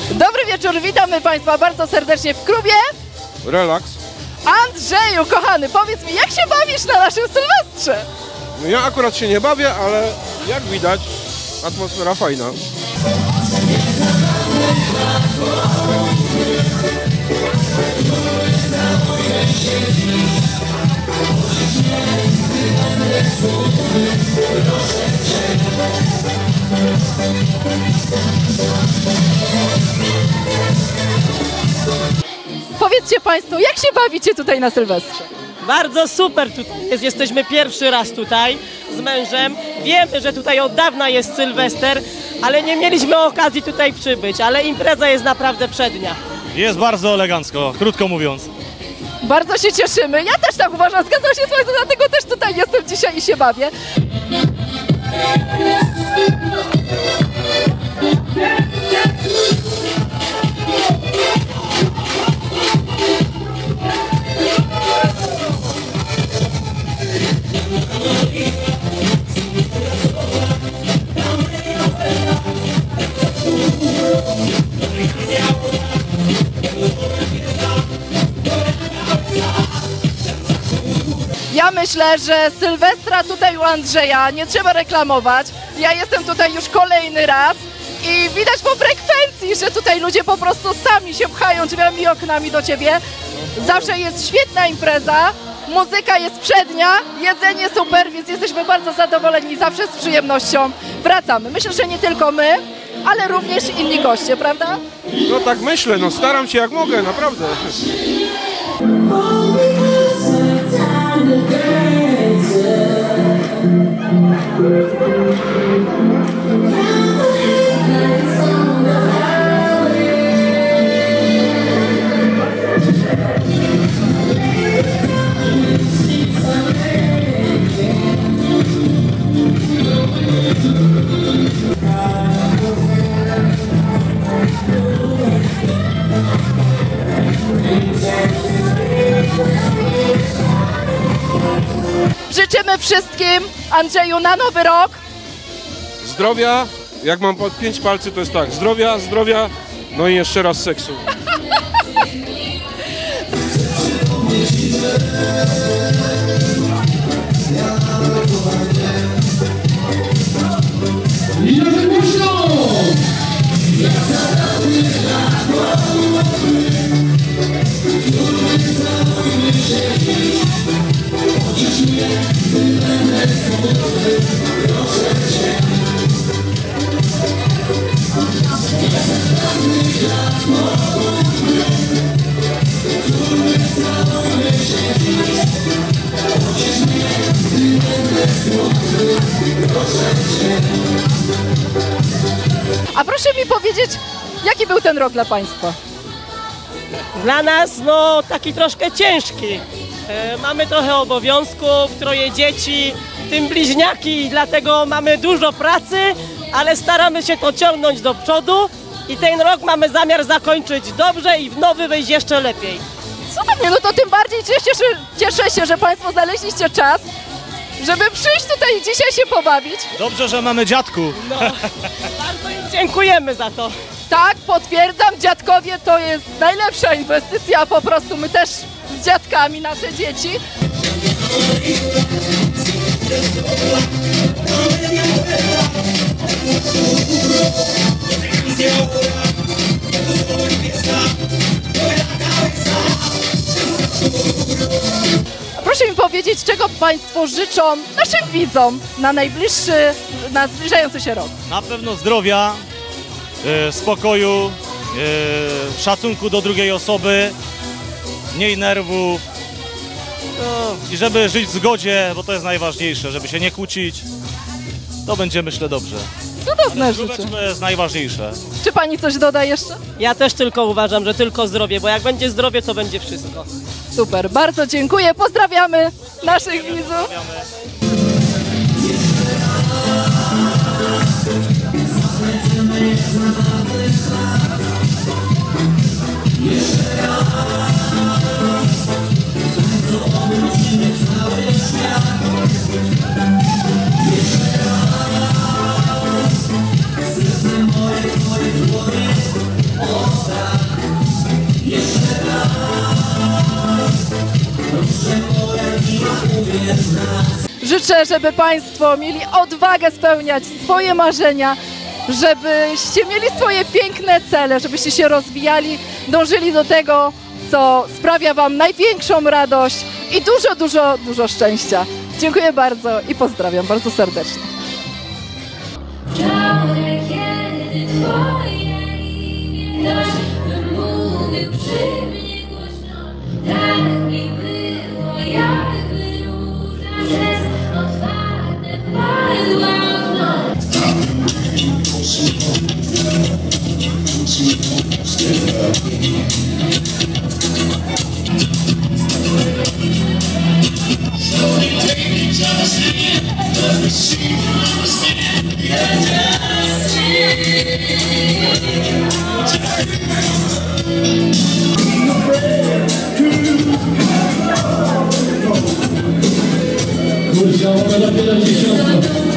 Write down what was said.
Dobry wieczór, witamy Państwa bardzo serdecznie w klubie Relaks. Andrzeju, kochany, powiedz mi, jak się bawisz na naszym Sylwestrze? No ja akurat się nie bawię, ale jak widać, atmosfera fajna. Powiedzcie Państwo, jak się bawicie tutaj na Sylwestrze? Bardzo super tutaj jest. Jesteśmy pierwszy raz tutaj z mężem. Wiemy, że tutaj od dawna jest Sylwester, ale nie mieliśmy okazji tutaj przybyć, ale impreza jest naprawdę przednia. Jest bardzo elegancko, krótko mówiąc. Bardzo się cieszymy, ja też tak uważam, zgadzam się z Państwem, dlatego też tutaj jestem dzisiaj i się bawię. Ja myślę, że Sylwestra tutaj u Andrzeja nie trzeba reklamować. Ja jestem tutaj już kolejny raz i widać po frekwencji, że tutaj ludzie po prostu sami się pchają drzwiami i oknami do ciebie. Zawsze jest świetna impreza, muzyka jest przednia, jedzenie super, więc jesteśmy bardzo zadowoleni i zawsze z przyjemnością wracamy. Myślę, że nie tylko my, ale również inni goście, prawda? No tak myślę, no staram się jak mogę, naprawdę. Życzymy wszystkim, Andrzeju, na nowy rok. Zdrowia, jak mam pod 5 palcy, to jest tak, zdrowia, zdrowia, no i jeszcze raz seksu. A proszę mi powiedzieć, jaki był ten rok dla Państwa? Dla nas no taki troszkę ciężki. Mamy trochę obowiązków, 3 dzieci, w tym bliźniaki, dlatego mamy dużo pracy, ale staramy się to ciągnąć do przodu i ten rok mamy zamiar zakończyć dobrze i w nowy wejść jeszcze lepiej. Cudownie, no to tym bardziej cieszę się, że Państwo znaleźliście czas, żeby przyjść tutaj i dzisiaj się pobawić. Dobrze, że mamy dziadków. No, bardzo im dziękujemy za to. Tak, potwierdzam, dziadkowie to jest najlepsza inwestycja, po prostu my też z dziadkami, nasze dzieci. Proszę mi powiedzieć, czego Państwo życzą naszym widzom na zbliżający się rok? Na pewno zdrowia, spokoju, szacunku do drugiej osoby, mniej nerwów no, i żeby żyć w zgodzie, bo to jest najważniejsze, żeby się nie kłócić. To będzie, myślę, dobrze. Cudowne życzę. Zdróweczko jest najważniejsze. Czy Pani coś doda jeszcze? Ja też tylko uważam, że tylko zdrowie, bo jak będzie zdrowie, to będzie wszystko. Super, bardzo dziękuję, pozdrawiamy naszych widzów. Życzę, żeby Państwo mieli odwagę spełniać swoje marzenia, żebyście mieli swoje piękne cele, żebyście się rozwijali, dążyli do tego, co sprawia Wam największą radość i dużo, dużo, dużo szczęścia. Dziękuję bardzo i pozdrawiam bardzo serdecznie. Wczoraj, kiedy twoje imię ktoś wymówił przy mnie głośno, tak mi było, jakby róża przez otwarte wpadła okno. Kurczę, ona dopiero 10.